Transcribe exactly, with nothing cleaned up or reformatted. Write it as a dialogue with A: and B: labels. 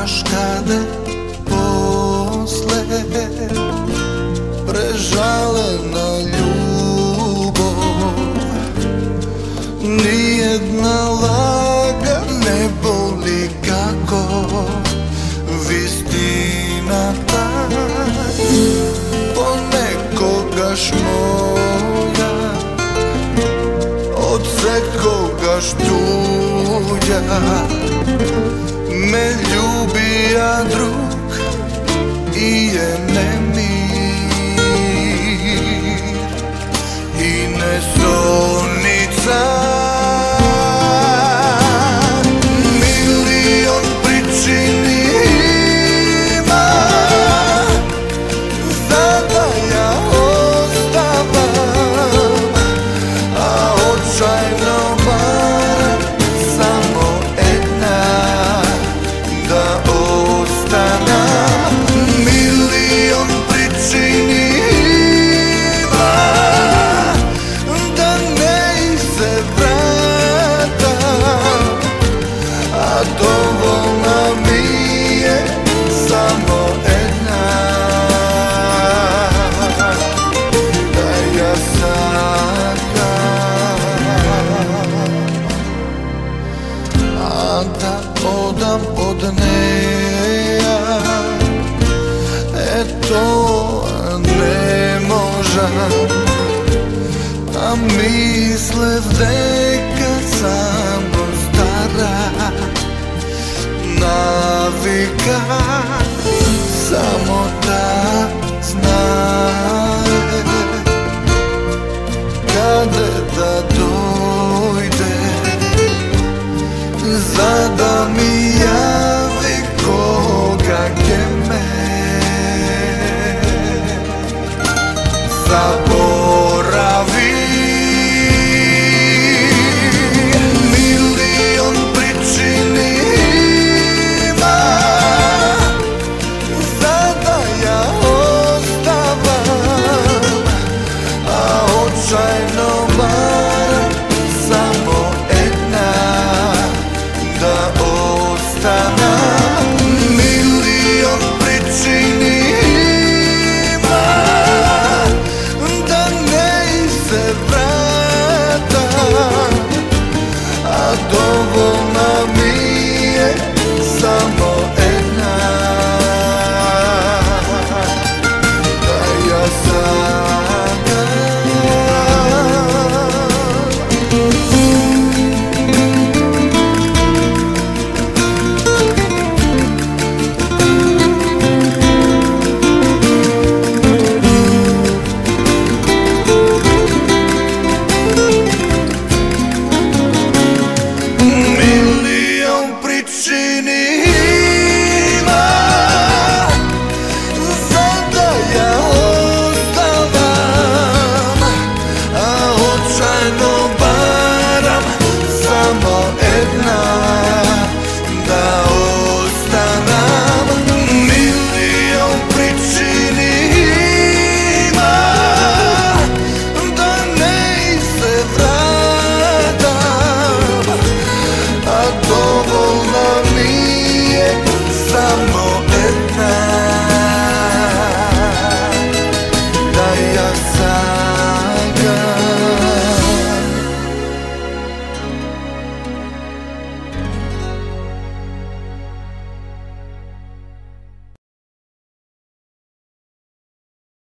A: Znaš kade posle prežalena ljubav, nijedna laga ne boli kako vistina ta. Ponekogaš moja, od sekogaš tuđa, me ljubija drug i je nemir i nesonica. Milion pričini ima da ja ostavam, a očajno bar samo jedna da ostana. Milion pričini ima da ne se vratam, a dovoljna mi je samo jedna da ja sakam, a da odam od neja, e to ne možam, a mislev deka samo stara navika, samo da znaje kade da dojde, za da mi javi koga ke me zaboravim.